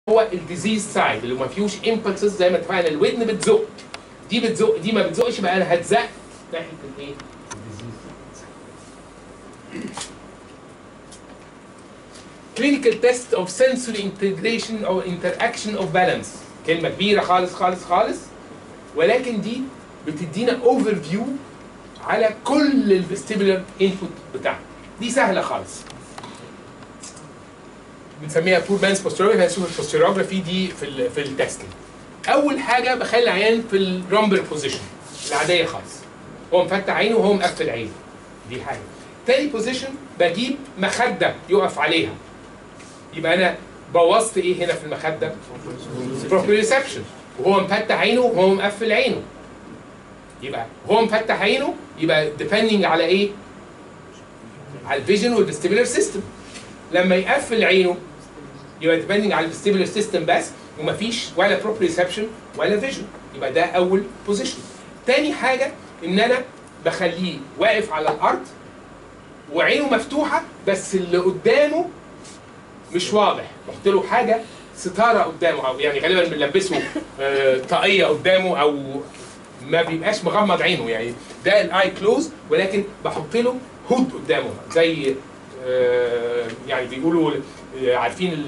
هو الديزيز سايد اللي ما فيهوش امبلسز زي ما اتفقنا. الودن بتزق، دي بتزق، دي ما بتزقش، يبقى انا هتزق ناحيه الايه؟ الديزيز سايد. clinical test of sensory integration or interaction of balance، كلمه كبيره خالص خالص خالص، ولكن دي بتدينا اوفر فيو على كل الفيستيبولار انبوت بتاعنا. دي سهله خالص، بنسميها بور مانز بوستيروجرافي. هنشوف البوستيروجرافي دي في التستنج. اول حاجه بخلي العيان في الرامبل بوزيشن العاديه خالص، هو مفتح عينه وهو مقفل عينه، دي حاجه. تاني بوزيشن بجيب مخده يقف عليها، يبقى انا بوظت ايه هنا في المخده؟ بروبريوسبشن، وهو مفتح عينه وهو مقفل عينه. يبقى هو مفتح عينه يبقى ديبندنج على ايه؟ على الفيجن والفيستيبولار سيستم. لما يقفل عينه يبقى ديبندنج على الفيستيبولار سيستم بس، ومفيش ولا بروبريوسبشن ولا فيجن. يبقى ده اول بوزيشن. تاني حاجه ان انا بخليه واقف على الارض وعينه مفتوحه بس اللي قدامه مش واضح، بحط له حاجه ستاره قدامه، او يعني غالبا بنلبسه طاقيه قدامه، او ما بيبقاش مغمض عينه، يعني ده الاي كلوز، ولكن بحط له هود قدامه زي يعني بيقولوا عارفين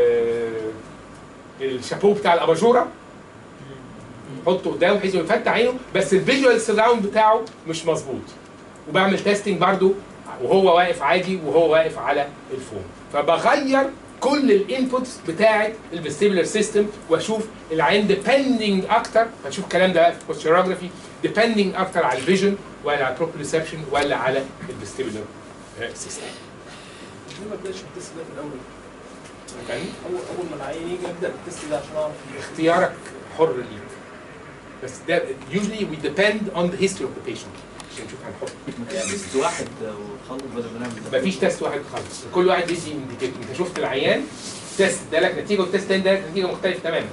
الشابو بتاع الاباجوره، حطه قدامه بحيث يفتح عينه بس الفيجوال سراوند بتاعه مش مظبوط. وبعمل تيستنج برضو وهو واقف عادي وهو واقف على الفون. فبغير كل الانبوتس بتاعه الفيستيبولار سيستم واشوف العين ديبندنج اكتر. هنشوف الكلام ده في البوستيروجرافي، ديبندنج اكتر على الفيجن ولا على البروبريوسبشن ولا على الفيستيبولار سيستم. ليه ما بدأش التست ده في الأول؟ يعني أول ما العيان يجي أبدأ التست ده عشان أعرف اختيارك حر ليك. بس ده usually we depend on the history of the patient عشان نشوف هنحط. يعني تست واحد وخلص بدل ما نعمل ده. مفيش تيست واحد خالص، كل واحد بيدي انديكيتور. انت شفت العيان تيست ادالك نتيجه والتيست تاني ادالك نتيجه مختلفه تماما.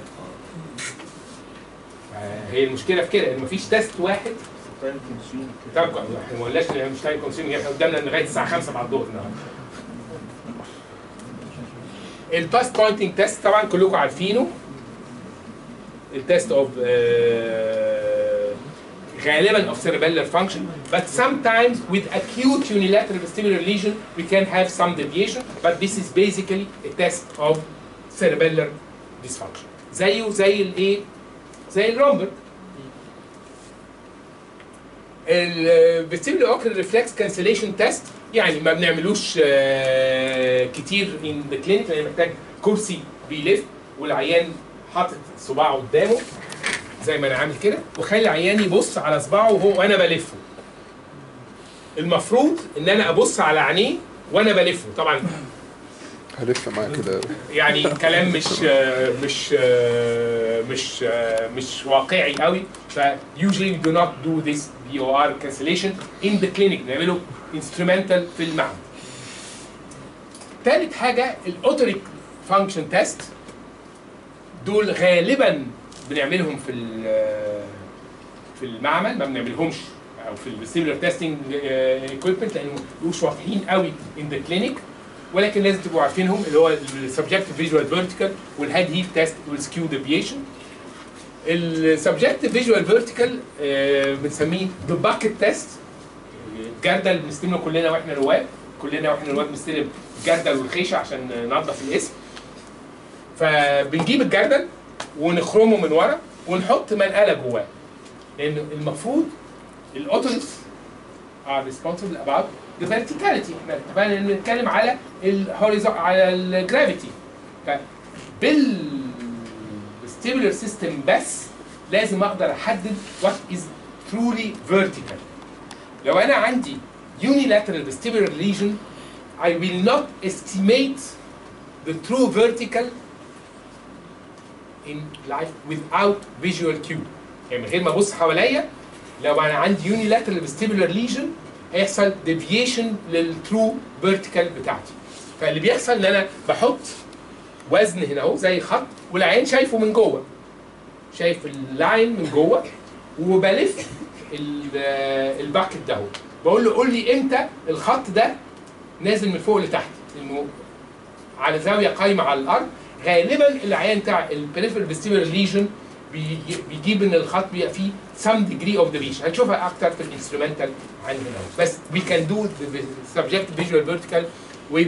هي المشكله في كده ان مفيش تيست واحد. طب احنا ما قلناش ان مش تايم كونسيومينج، احنا قدامنا لغايه الساعه 5 بعد الظهر النهارده. الباست بوينتنج تيست طبعا كلكم عارفينه. التيست اوف غالبا of cerebellar function, but sometimes with acute unilateral vestibular lesion we can have some deviation, but this is basically a test of cerebellar dysfunction. زيه زي الايه؟ زي الرومبر. الفيستيبولار اوكلر ريفلكس كانسليشن تيست يعني ما بنعملوش كتير in the clinic لان محتاج كرسي بيلف والعيان حاطط صباعه قدامه زي ما انا عامل كده، وخلي العيان يبص على صباعه وانا بلفه. المفروض ان انا ابص على عينيه وانا بلفه. طبعا هلف معاك كده يعني كلام مش واقعي قوي. ف usually we do not do this BOR cancellation in the clinic، بنعمله instrumental في المعمل. ثالث حاجه الاوتوريك فانكشن تيست، دول غالبا بنعملهم في المعمل، ما بنعملهمش او في الفيستيبولار تيستنج ايكويبمنت لانهم مش واضحين قوي ان ذا كلينيك، ولكن لازم تبقوا عارفينهم، اللي هو السبجكتيف فيجوال فيرتيكال والهيد هيت تيست والسكيو ديفيشن. السبجكتيف فيجوال فيرتيكال بنسميه ذا باكيت تيست. الجردل بنستلمه كلنا واحنا نواب، بنستلم الجردل والخيشه عشان ننظف الاسم. فبنجيب الجردل ونخرمه من ورا ونحط منقله جواه، لان المفروض الاوتوريتس are responsible about the verticality. احنا اتفقنا ان بنتكلم على على الجرافيتي. فبالفيستيبولار سيستم بس لازم اقدر احدد what is truly vertical. لو انا عندي unilateral vestibular lesion I will not estimate the true vertical in life without visual cue. يعني من غير ما ابص حواليا، لو انا عندي unilateral vestibular lesion هيحصل deviation للtrue vertical بتاعتي. فاللي بيحصل ان انا بحط وزن هنا اهو زي خط والعين شايفه من جوه، شايف اللاين من جوه، وبلف الباكت ده اهو، بقول له قول لي امتى الخط ده نازل من فوق لتحت، انه على زاويه قايمه على الارض. غالبا العيان بتاع البريفرال فيستيبولار ليجن بيجيب ان الخط بيبقى فيه some degree of deviation. هنشوفها اكتر في الانسترومنتال عندنا بس we can do the subjective visual vertical with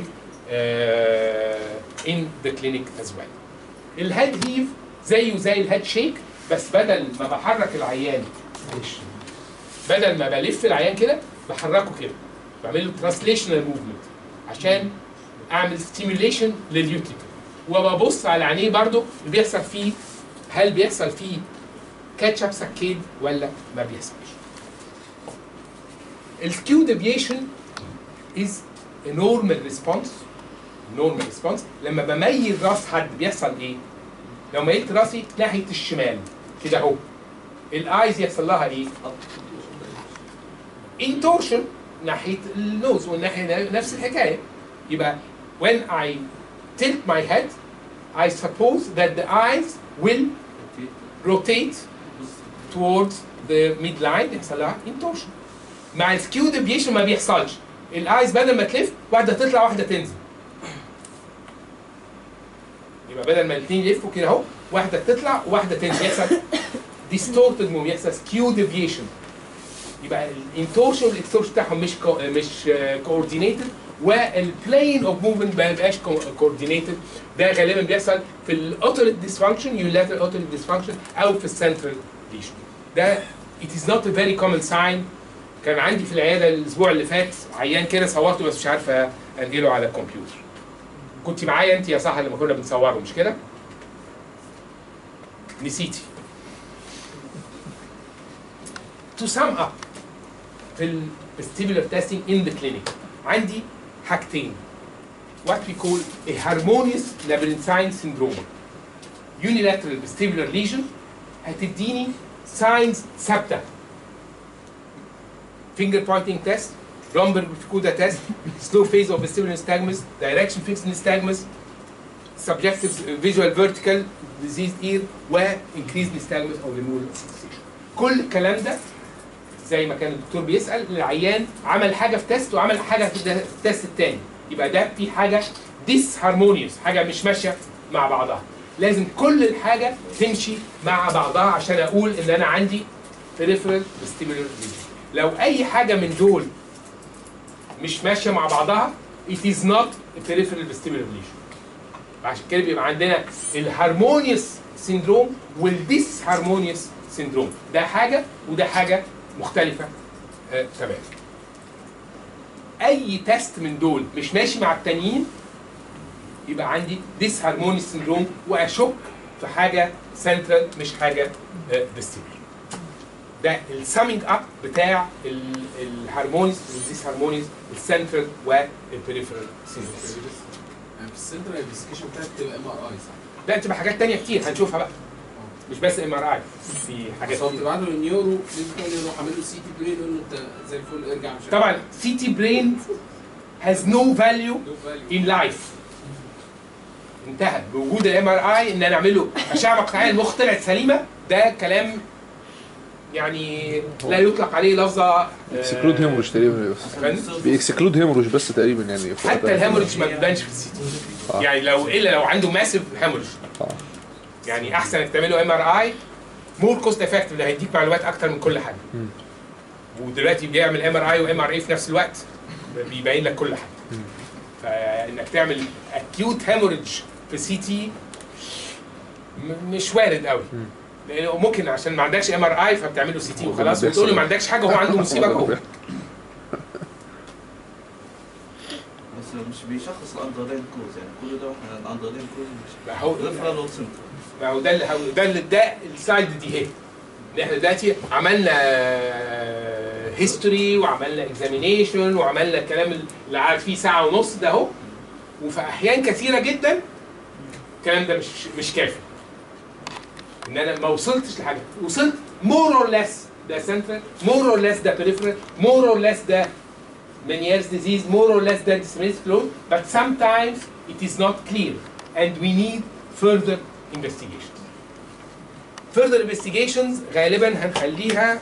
in the clinic as well. الهيد هيف زيه زي الهيد شيك، بس بدل ما بحرك العيان بدل ما بلف العيان كده بحركه كده، بعمل له ترانسليشنال موفمنت عشان اعمل ستيميوليشن لليوتيكل، وببص على عينيه برضو بيحصل فيه، هل بيحصل فيه كاتشب سكيد ولا ما بيحصلش. السكيو ديفيشن از نورمال ريسبونس. نورمال ريسبونس لما بميل راس حد بيحصل ايه؟ لو ميلت راسي ناحيه الشمال كده اهو، الايز يحصل لها ايه؟ انتورشن ناحيه النوز، والناحيه نفس الحكايه. يبقى when I tilt my head I suppose that the eyes will rotate towards the midline، يحصل لها انتورشن. مع السكيو ديفيشن ما بيحصلش، الايز بدل ما تلف واحده تطلع واحده تنزل. يبقى بدل ما الاثنين يلفوا كده اهو، واحده تطلع وواحده تنزل، يحصل ديستورتد موف، يحصل سكيو ديفيشن. يبقى الانتورشن والاكستورشن بتاعهم مش كوردينيتد، والبلين اوف موفمنت ما بيبقاش كوردينيتد. ده غالبا بيحصل في الاوتوريت ديسفانكشن، يونيلاترال اوتوريت ديسفانكشن، او في السنترال ليشن. ده it is not a very common sign. كان عندي في العياده الاسبوع اللي فات عيان كده صورته بس مش عارفه انقله على الكمبيوتر. كنت معايا انت يا صح لما كنا بنصوره مش كده؟ نسيتي. To sum up في vestibular testing in the clinic عندي حاجتين. what we call a harmonious labyrinthine syndrome. unilateral vestibular lesion هتديني signs ثابته. finger pointing test, Romberg-Fukuda test, slow phase of vestibular nystagmus, direction fixed nystagmus, subjective visual vertical diseased ear, و increased nystagmus او removal fixation. كل الكلام ده زي ما كان الدكتور بيسأل العيان عمل حاجة في تيست وعمل حاجة في التيست التاني، يبقى ده في حاجة disharmonious، حاجة مش ماشية مع بعضها. لازم كل الحاجة تمشي مع بعضها عشان أقول إن أنا عندي peripheral vestibular lesion. لو أي حاجة من دول مش ماشية مع بعضها it is not a peripheral vestibular lesion. عشان كده بيبقى عندنا الهارمونيوس سيندروم والديسهارمونيوس سيندروم، ده حاجة وده حاجة مختلفة تمام. أي تيست من دول مش ماشي مع التانيين يبقى عندي disharmonious syndrome، وأشك في حاجة سنترال مش حاجة vestibular. ده السامينج اب بتاع الهارمونيوس والديسهارمونيوس السنترال والبريفرال سيندروم. يعني في السنترال الانفستيجيشن بتاعتك بتبقى MRI صح؟ لا بتبقى حاجات تانية كتير هنشوفها بقى، مش بس MRI، في حاجات هو كتير. بتبعت له النيورو يروح عامل له CT برين يقول له انت زي الفل ارجع مش طبعا CT brain has no value in life. انتهى بوجود MRI ان انا اعمل له اشعه مقطعيه المخ طلعت سليمه، ده كلام يعني لا يطلق عليه لفظه اكسكلود هيموريج تقريبا بس. بيكسكلود هيموريج بس تقريبا يعني. حتى الهيموريج ما بيبانش في السي تي. يعني لو عنده ماسيف هيموريج يعني احسن انك تعمله MRI مور كوست افكتيف، اللي هيديك معلومات اكتر من كل حاجه. ودلوقتي بيعمل MRI وMRA في نفس الوقت بيبين لك كل حاجه. فانك تعمل اكيوت هيموريج في سي تي مش وارد قوي، لانه ممكن عشان ما عندكش MRI فبتعمل له سي تي وخلاص وتقول له ما عندكش حاجه وهو عنده مصيبه جوه. بس مش بيشخص الاندرلاين كوز، يعني كل ده احنا الاندرلاين كوز مش هو ريفرال وسنتر. ما هو ده السلايد دي اهي. ان احنا دلوقتي عملنا هيستوري وعملنا اكزامينيشن وعملنا الكلام اللي قعد فيه ساعه ونص ده اهو، وفي احيان كثيره جدا الكلام ده مش كافي. ان انا ما وصلتش لحاجه، وصلت مور اور ليس ده سنترال، مور اور ليس ده بريفرال، مور اور ليس ده Meniere's disease, more or less that disseminated clone, but sometimes it is not clear and we need further investigations. Further investigations غالبا هنخليها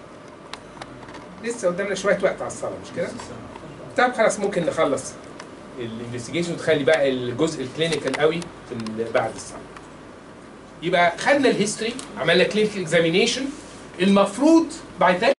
لسه قدامنا شويه وقت على الصلاه مش كده؟ طب خلاص ممكن نخلص الانفستيجيشن وتخلي بقى الجزء الكلينيكال قوي بعد الساعه. يبقى خدنا الهيستوري، عملنا كلينيكال اكزامينيشن، المفروض بعد